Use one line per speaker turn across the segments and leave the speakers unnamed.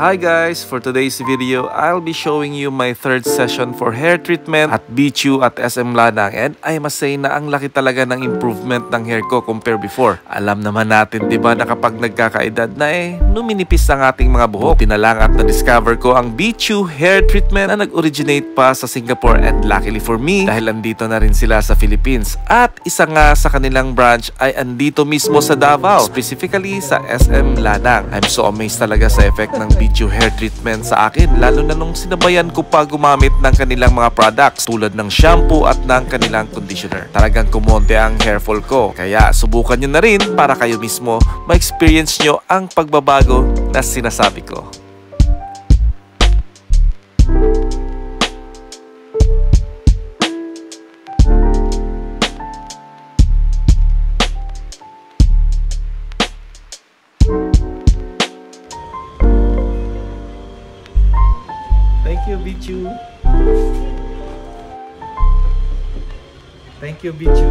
Hi guys! For today's video, I'll be showing you my third session for hair treatment at BQ at SM Lanang, and I must say na ang laki talaga ng improvement ng hair ko compare before. Alam naman natin, diba, na kapag nagkakaedad na numinipis ang ating mga buhok. Buti na lang at na-discover ko ang BQ hair treatment na nag-originate pa sa Singapore, and luckily for me, dahil andito na rin sila sa Philippines. At isa nga sa kanilang branch ay andito mismo sa Davao, specifically sa SM Lanang. I'm so amazed talaga sa effect ng BQ hair treatment sa akin, lalo na nung sinabayan ko pa gumamit ng kanilang mga products tulad ng shampoo at ng kanilang conditioner. Talagang kumonte ang hair fall ko, kaya subukan nyo na rin para kayo mismo ma-experience nyo ang pagbabago na sinasabi ko. Thank you, Bichu. Thank you, Bichu.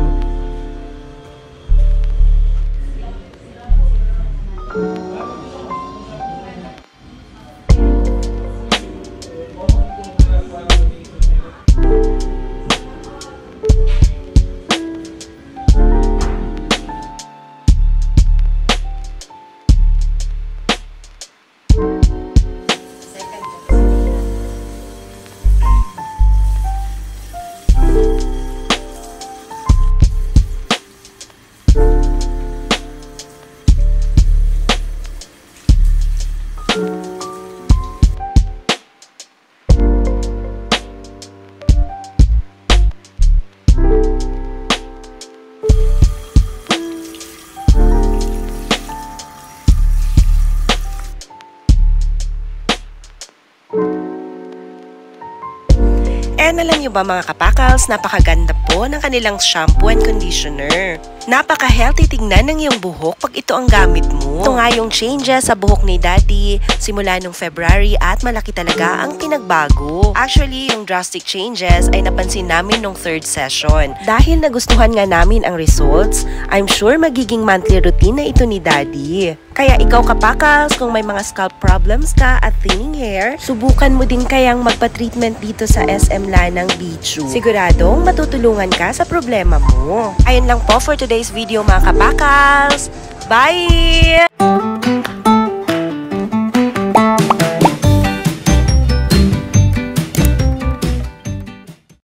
And alam nyo ba mga kapakals, napakaganda po ng kanilang shampoo and conditioner. Napaka-healthy tingnan ng iyong buhok pag ito ang gamit mo. Ito nga yung changes sa buhok ni Daddy simula nung February, at malaki talaga ang pinagbago. Actually, yung drastic changes ay napansin namin nung third session. Dahil nagustuhan nga namin ang results, I'm sure magiging monthly routine na ito ni Daddy. Kaya ikaw kapakals, kung may mga scalp problems ka at thinning hair, subukan mo din kayang magpa-treatment dito sa SM Lanang BQ. Siguradong matutulungan ka sa problema mo. Ayun lang po for today's video mga kapakals. Bye!